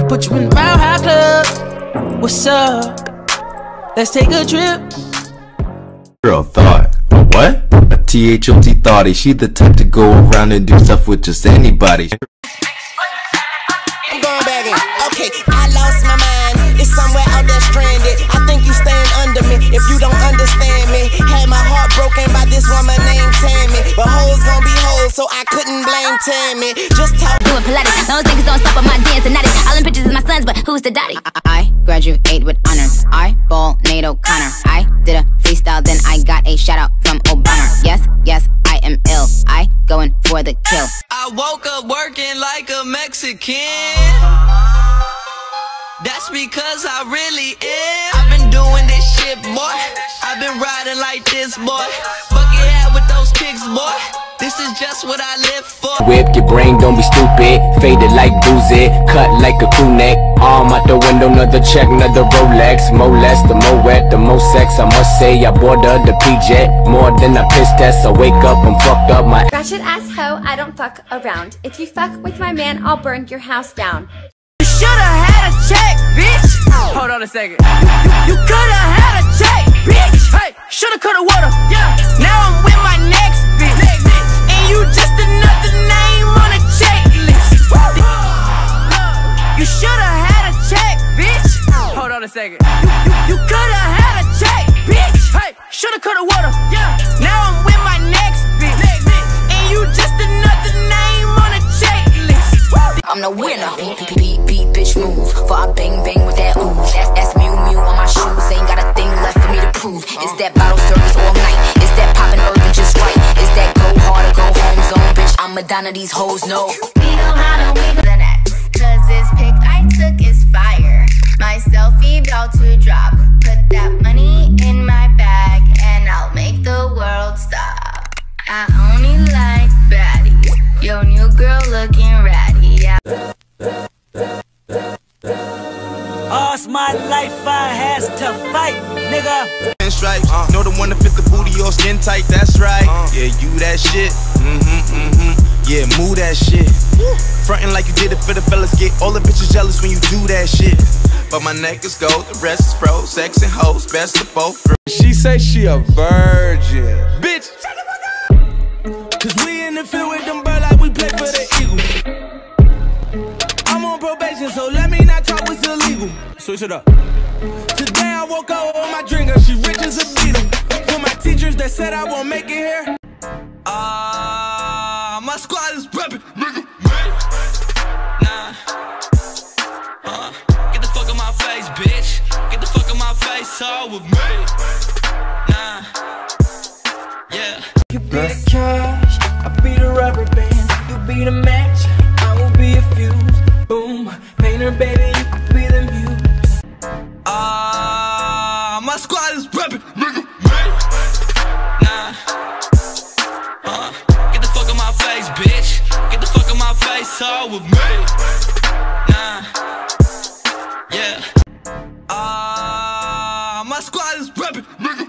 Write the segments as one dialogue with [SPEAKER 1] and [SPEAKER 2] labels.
[SPEAKER 1] put you in the Mile High Club. What's up? Let's take a trip.
[SPEAKER 2] Girl thought, a what? A THOT thoughty. She the type to go around and do stuff with just anybody.
[SPEAKER 3] I'm going back in. Okay, I lost my mind. It's somewhere out there stranded. I think you stand under me if you don't understand me. Had my heart broken by this woman named Tammy, but hoes gon' be hoes, so I couldn't blame Tammy. Just talk.
[SPEAKER 4] Doing Pilates. Those niggas don't stop on my dance and not it. All them pictures is my sons, but who's the daddy? I graduate with honors. I ball Nate O'Connor. I did a freestyle, then I got a shout out from Obama. Yes, yes, I am ill. I going for the kill.
[SPEAKER 1] I woke up working like a Mexican. That's because I really am. I've been doing this shit, boy. I've been riding like this, boy. Bucket hat with those kicks, boy. This is just what I live for.
[SPEAKER 5] Whip your brain, don't be stupid. Faded like boozy, cut like a crew neck. Arm out the window, another check, another Rolex. More less, the more wet, the more sex. I must say, I bought her the PJ. More than a piss test, I wake up, I'm fucked up. My
[SPEAKER 6] ratchet ass hoe, I don't fuck around. If you fuck with my man, I'll burn your house down.
[SPEAKER 1] You shoulda had a check, bitch. Hold on a second. You coulda had a check, bitch. Hey, shoulda, coulda, woulda. Yeah. Now I'm with my next bitch. And you just another name on a checklist. You shoulda had a check, bitch. Hold on a second. You coulda had a check, bitch. Hey, shoulda, coulda, woulda. Yeah. Now I'm with my next bitch. And you just another name on a checklist.
[SPEAKER 4] I'm the winner. Beat, bitch, move. For I bang, bang with that ooh. That's Mew Mew on my shoes. Ain't got a thing left for me to prove. Is that bottle service all night? Is that poppin' urban just right? Is that go hard or go home zone, bitch? I'm Madonna, these hoes know.
[SPEAKER 6] We know how to wiggle the next. Cause this pic I took is fire. My selfie about to drop. Put that money in my bag and I'll make the world stop. I only like baddies. Yo, new girl looking ratty. Yeah.
[SPEAKER 1] All's my life I has to fight, nigga.
[SPEAKER 7] Stripes, know the one to fit the booty or skin tight, that's right. Yeah, you that shit. Yeah, move that shit. Frontin' like you did it for the fellas, get all the bitches jealous when you do that shit. But my neck is gold, the rest is pro, sex and hoes, best of both.
[SPEAKER 8] She say she a virgin, bitch. Cause we in the field with them bird like we play for the Eagles. I'm on probation, so let me not talk what's illegal. Switch it up. Today I woke up with my drinker, she rich as a beetle. For my teachers that said I won't make it here.
[SPEAKER 1] My squad is reppin', nigga. Get the fuck on my face, bitch. Get the fuck on my face, all with me. Yeah.
[SPEAKER 8] You be the cash, I be the rubber band. You be the match, I will be a fuse. Boom, painter baby, you could be the muse.
[SPEAKER 1] My squad is reppin', nigga. Get the fuck on my face, bitch. Get the fuck on my face, all with me. Yeah. My squad is reppin', nigga.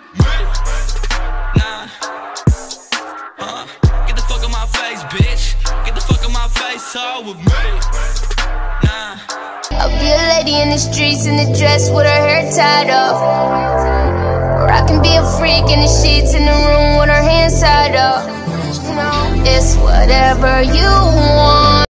[SPEAKER 1] Get the fuck on my face, bitch. Get the fuck on my face, all with me.
[SPEAKER 6] I'll be a lady in the streets in a dress with her hair tied up. Or I can be a freak in the sheets in the room with her hands tied up. It's whatever you want.